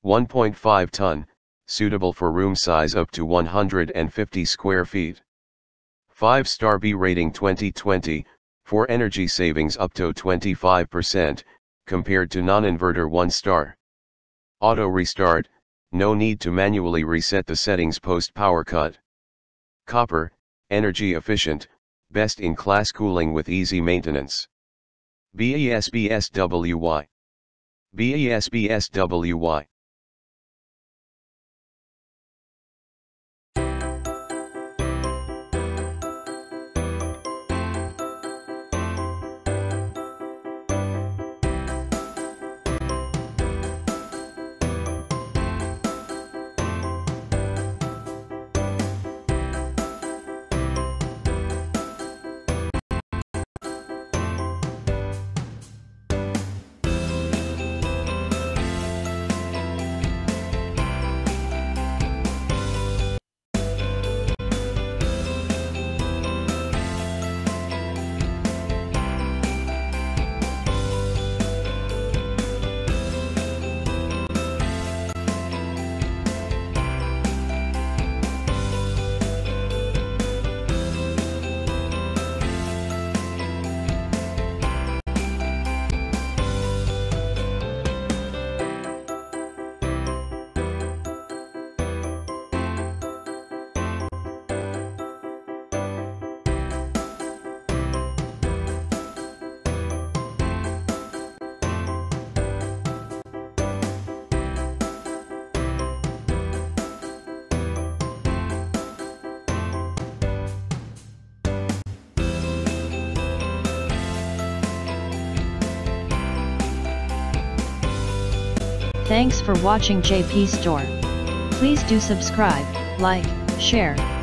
1.5 ton, suitable for room size up to 150 square feet. 5-star B rating 2020, for energy savings up to 25%, compared to non-inverter 1-star. Auto restart, no need to manually reset the settings post power cut. Copper, energy efficient, best in class cooling with easy maintenance. BESbswy. BESbswy. Thanks for watching JP Store. Please do subscribe, like, share,